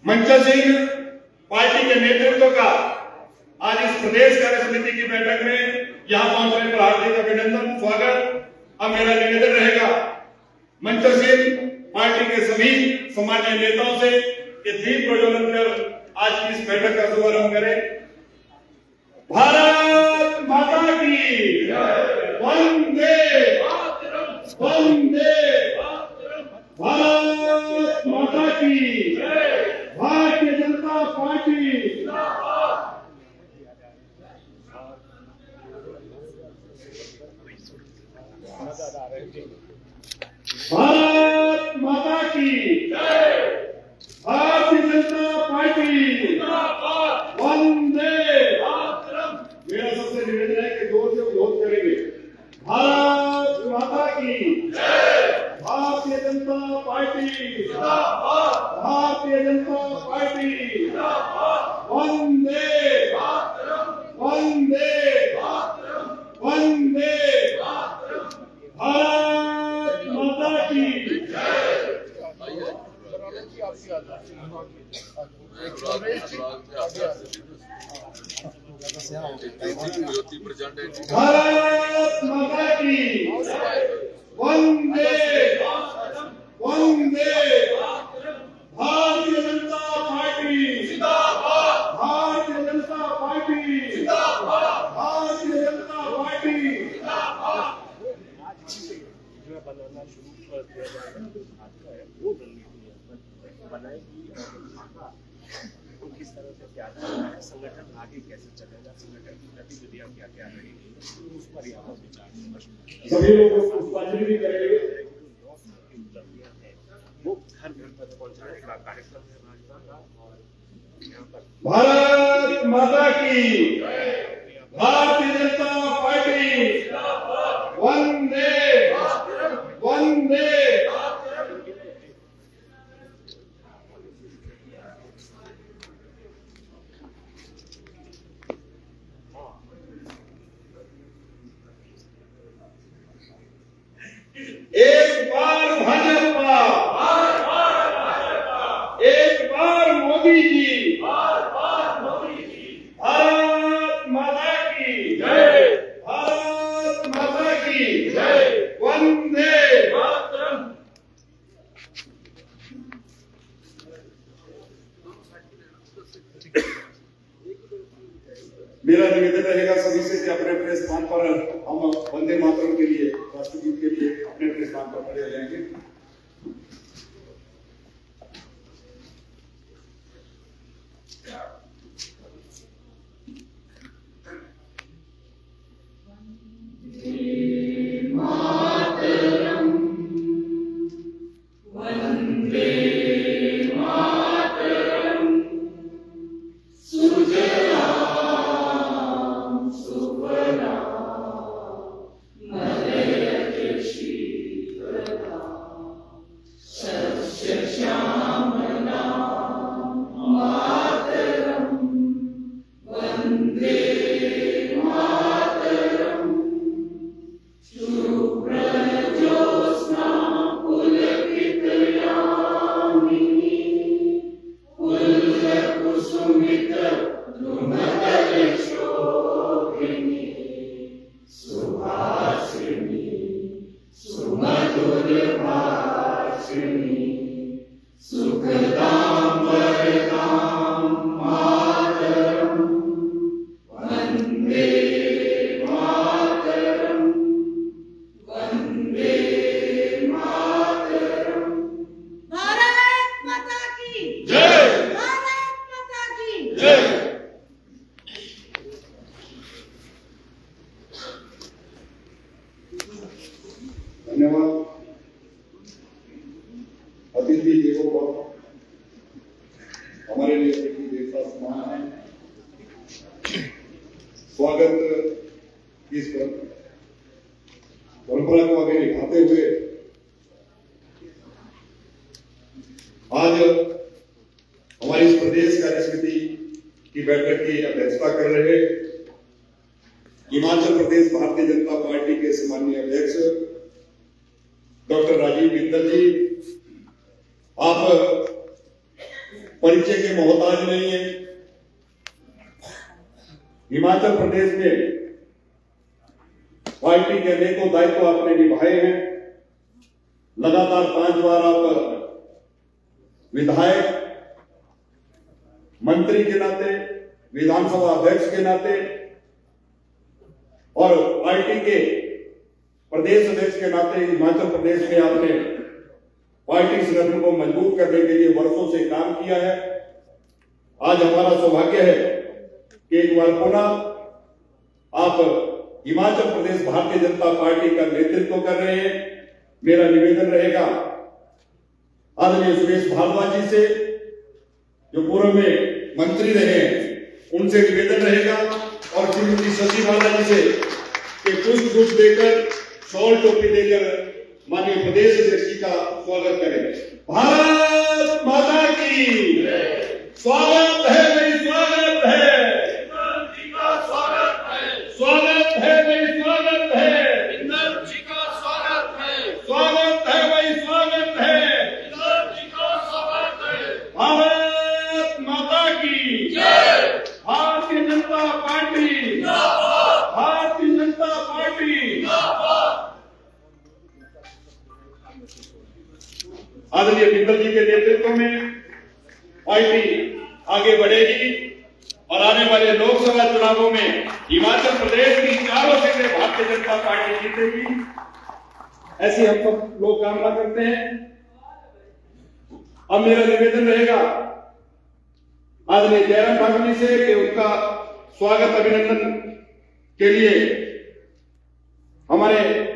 मंचलसिंह party के नेतृत्व का आज इस प्रदेश कार्य समिति की बैठक में यहां पहुंचने पर हार्दिक अभिनंदन स्वागत। अब मेरा निवेदन रहेगा मंचलसिंह पार्टी के सभी सम्मानीय नेताओं से कि दीप प्रज्वलन कर आज की इस बैठक का शुभारंभ करें। भारत माता की वंदे वंदे, भारत माता की, भारतीय जनता पार्टी, भारत माता की, भारतीय जनता पार्टी, वंदे। मेरा सबसे निवेदन है कि जोर से विरोध करेंगे। भारत माता की, भारतीय जनता पार्टी, भारतीय जनता पार्टी, वंदे वंदे वंदे, भारत माता की। भारत माता की वंदे वंदे, भारतीय जनता पार्टी जिंदाबाद, भारतीय जनता पार्टी जिंदाबाद, भारतीय जनता पार्टी जिंदाबाद। जो बनाना शुरू कर दिया जाएगा वो रणनीति बनाएगी और किस तरह से क्या करना है, संगठन आगे कैसे चलेगा, संगठन की गतिविधियां क्या क्या रहेगी, उस पर यहाँ पर विचार विमर्श सभी लोग पुष्पांजलि भी करेंगे। उपलब्धियां हैं वो घर घर तक पहुँचाने का कार्यक्रम है भाजपा का। और यहाँ पर भारत माता की, भारतीय जनता पार्टी, वंदे वंदे। एक बार भाजपा, एक बार मोदी जी, भारत माता की जय, भारत माता की जय, वंदे मातरम। मेरा निवेदन रहेगा सभी से कि अपने अपने स्थान पर हम वंदे मातरम के लिए, राष्ट्रगीत के लिए अपने अपने स्थान पर खड़े हो जाएंगे। धन्यवाद। अतिथि देवो भव, हमारे लिए देवता समान है। स्वागत इस परंपरा को आगे निभाते हुए आज हमारी इस प्रदेश कार्य समिति की बैठक की अध्यक्षता कर रहे हिमाचल प्रदेश भारतीय जनता पार्टी के सम्मानीय अध्यक्ष डॉक्टर राजीव बिंदल जी, आप परिचय के मोहताज नहीं है। हिमाचल प्रदेश में पार्टी के अनेकों दायित्व आपने निभाए हैं। लगातार 5 बार आप विधायक, मंत्री के नाते, विधानसभा अध्यक्ष के नाते और पार्टी के प्रदेश अध्यक्ष के नाते हिमाचल प्रदेश में आपने पार्टी संगठन को मजबूत करने के लिए वर्षों से काम किया है। आज हमारा सौभाग्य है कि एक बार पुनः आप हिमाचल प्रदेश भारतीय जनता पार्टी का नेतृत्व कर रहे हैं। मेरा निवेदन रहेगा आदरणीय सुरेश भारद्वाज जी से, जो पूर्व में मंत्री रहे हैं, उनसे निवेदन रहेगा और श्रीमती शशि बाला जी से कि पुष्प गुच्छ देकर, शॉल टोपी देकर माननीय प्रदेश अध्यक्ष जी का स्वागत करें। भारत माता की स्वागत है भाई, स्वागत है, जी का स्वागत है, स्वागत है भाई, स्वागत है, इंदर जी का स्वागत है, स्वागत है भाई, स्वागत है, इंदर जी का स्वागत है। भारत माता की जय, भारतीय जनता पार्टी, जिंदाबाद, भारतीय जनता पार्टी। जिंदाबाद। आदरणीय बिंदल जी के नेतृत्व में पार्टी आगे बढ़ेगी और आने वाले लोकसभा चुनावों में हिमाचल प्रदेश की चारों सीटें भारतीय जनता पार्टी जीतेगी, ऐसी हम सब लोग कामना करते हैं। अब मेरा निवेदन रहेगा आदरणीय जयराम ठाकुर जी से कि उनका स्वागत अभिनंदन के लिए हमारे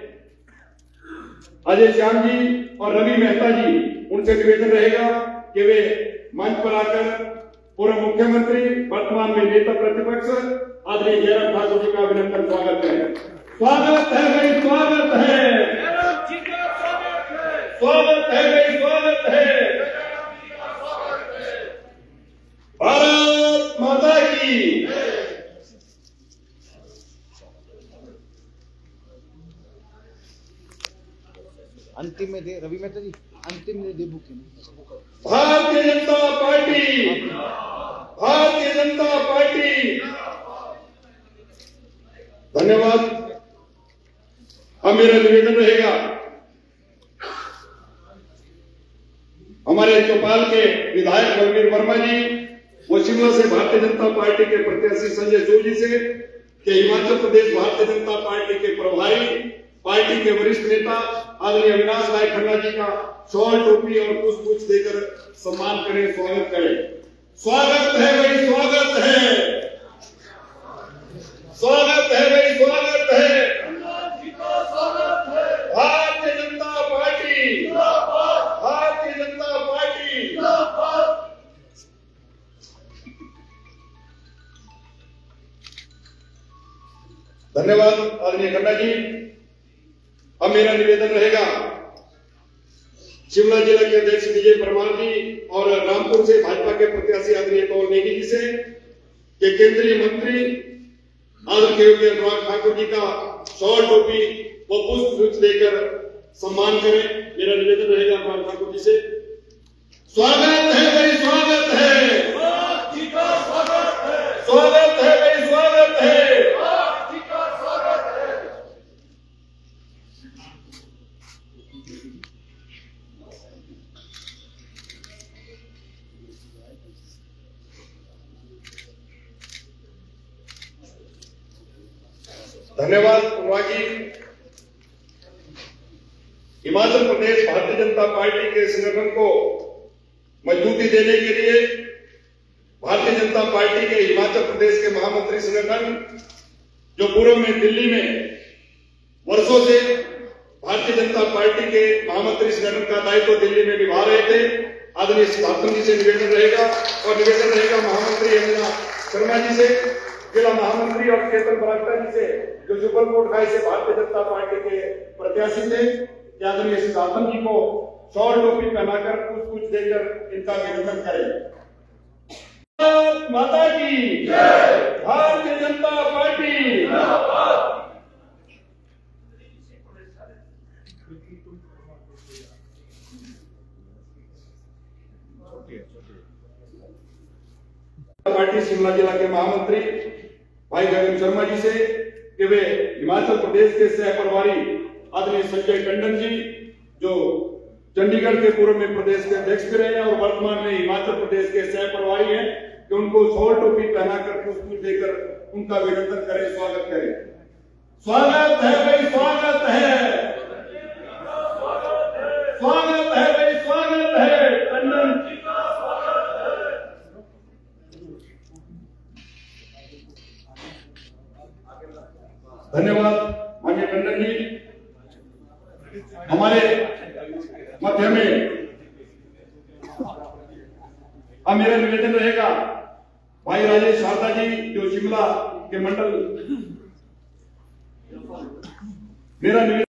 अजय श्याम जी और रवि मेहता जी, उनसे निवेदन रहेगा कि वे मंच पर आकर पूर्व मुख्यमंत्री, वर्तमान में नेता प्रतिपक्ष आदरणीय जयराम ठाकुर जी का अभिनंदन स्वागत करें। स्वागत है भाई, स्वागत है, जयराम जी का स्वागत है, स्वागत है भाई, स्वागत है, जयराम जी का स्वागत है। भारत माता की। अंतिम में दे रवि मेहता जी, अंतिम में दे booking. Bharatiya Janata party, Bharatiya Janata party. धन्यवाद। अब मेरा निवेदन रहेगा हमारे चौपाल के विधायक बलवीर वर्मा जी, वो शिमला से भारतीय जनता पार्टी के प्रत्याशी संजय सूद जी से कि हिमाचल प्रदेश भारतीय जनता पार्टी के प्रभारी, पार्टी के वरिष्ठ नेता आदरणीय अविनाश राय खन्ना जी का शॉल टोपी और पुष्प गुच्छ देकर सम्मान करें, स्वागत करें। स्वागत है भाई, स्वागत है, स्वागत है भाई, स्वागत है, इंदर जी का स्वागत है, भारतीय जनता पार्टी, जिंदाबाद, भारतीय जनता पार्टी। जिंदाबाद। धन्यवाद आदरणीय खन्ना जी। अब मेरा निवेदन रहेगा शिमला जिला के अध्यक्ष विजय परमार जी और रामपुर से भाजपा के प्रत्याशी आदरणीय कौल नेगी जी से कि केंद्रीय मंत्री आदरणीय योगी अनुराग ठाकुर जी का शॉल टोपी व पुष्प गुच्छ देकर सम्मान करें। मेरा निवेदन रहेगा अनुराग ठाकुर जी से। स्वागत है भाई, स्वागत है, जयराम जी का स्वागत है, स्वागत है भाई, स्वागत है, जयराम जी का स्वागत है। धन्यवाद अनुराग जी। हिमाचल प्रदेश भारतीय जनता पार्टी के संगठन को मजबूती देने के लिए भारतीय जनता पार्टी के हिमाचल प्रदेश के महामंत्री संगठन, जो पूर्व में दिल्ली में वर्षों से भारतीय जनता पार्टी के महामंत्री संगठन का दायित्व दिल्ली में निभा रहे थे, आदरणीय सिद्धार्थन जी से निवेदन रहेगा और निवेदन रहेगा महामंत्री यमुना शर्मा जी से, जिला महामंत्री और चेतन बरागटा जी से, जो सुपरकोट खाई से भारतीय जनता पार्टी के प्रत्याशी थे, आदरणीय सिद्धार्थन जी को शॉल टोपी पहनाकर पुष्प गुच्छ देकर इनका अभिनंदन करें। भारत माता की जय, भारतीय जनता पार्टी। पार्टी शिमला जिला के महामंत्री भाई गगन शर्मा जी से कि वे हिमाचल प्रदेश के सह प्रभारी आदरणीय संजय टंडन जी, जो चंडीगढ़ के पूर्व में प्रदेश के अध्यक्ष भी रहे हैं और वर्तमान में हिमाचल प्रदेश के सह प्रभारी हैं, कि उनको शॉल टोपी पहनाकर पुष्प देकर उनका अभिनंदन करें, स्वागत करें। स्वागत है भाई, स्वागत है, स्वागत है भाई, स्वागत है टंडन जी का स्वागत है। धन्यवाद माननीय टंडन जी। हमारे मध्य में अब मेरा निवेदन रहेगा भाई राजेश शारदा जी, जो शिमला के मंडल, मेरा निवेदन